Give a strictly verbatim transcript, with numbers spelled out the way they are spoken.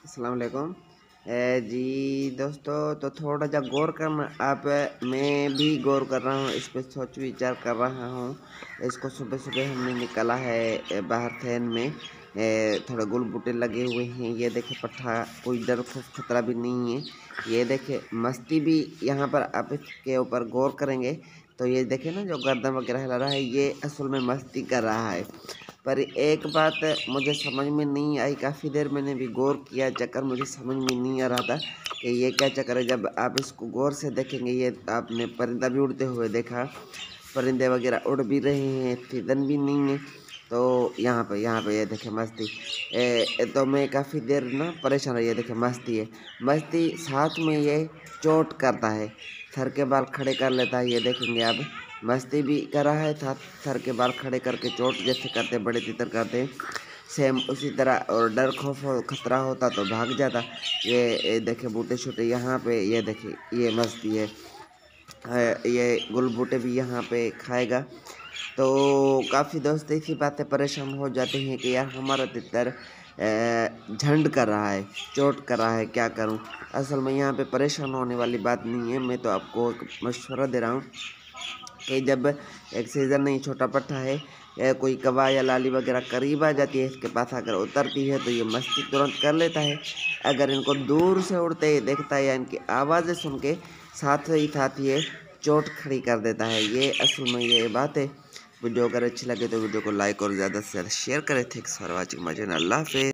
अस्सलाम वालेकुम। ए, जी दोस्तों, तो थोड़ा जा गौर करना आप। मैं भी गौर कर रहा हूँ, इस पे सोच विचार कर रहा हूँ। इसको सुबह सुबह हमने निकाला है ए, बाहर थैन में। ए, थोड़े गुल बूटे लगे हुए हैं। ये देखे पट्ठा, कोई डर खौफ खतरा भी नहीं है। ये देखे मस्ती भी यहाँ पर आप इसके ऊपर गौर करेंगे तो ये देखे ना, जो गर्दन वगैरह हिला रहा है, ये असल में मस्ती कर रहा है। पर एक बात मुझे समझ में नहीं आई, काफ़ी देर मैंने भी गौर किया, चक्कर मुझे समझ में नहीं आ रहा था कि ये क्या चक्कर है। जब आप इसको गौर से देखेंगे, ये आपने परिंदा भी उड़ते हुए देखा, परिंदे वगैरह उड़ भी रहे हैं, तितन भी नहीं है। तो यहाँ पे यहाँ पे ये देखे मस्ती। ए, ए, तो मैं काफ़ी देर ना परेशान रही। ये देखे मस्ती है, मस्ती साथ में ये चोट करता है, सर के बाल खड़े कर लेता है। ये देखेंगे आप, मस्ती भी कर रहा है, साथ सर के बाल खड़े करके चोट जैसे करते बड़े तितर करते हैं, सेम उसी तरह। और डर खौफ और खतरा होता तो भाग जाता। ये, ये देखे बूटे छूटे यहाँ पे, ये देखे ये मस्ती है। है, ये गुल बूटे भी यहाँ पे खाएगा। तो काफ़ी दोस्त इसी बात से परेशान हो जाते हैं कि यार हमारा तितर अ, झंड कर रहा है, चोट कर रहा है, क्या करूं। असल में यहाँ पे परेशान होने वाली बात नहीं है। मैं तो आपको एक मशवरा दे रहा हूँ कि जब एक सीज़न नहीं, छोटा पट्टा है या कोई कवा या लाली वगैरह करीब आ जाती है, इसके पास अगर उतरती है तो ये मस्ती तुरंत कर लेता है। अगर इनको दूर से उड़ते ही देखता है या इनकी आवाज़ें सुन के साथ ही साथ ये चोट खड़ी कर देता है। ये असल में ये बात है। वीडियो अगर अच्छी लगे तो वीडियो को लाइक और ज़्यादा से ज़्यादा शेयर करें। Thanks for watching my channel. Allah हाफ़िज़।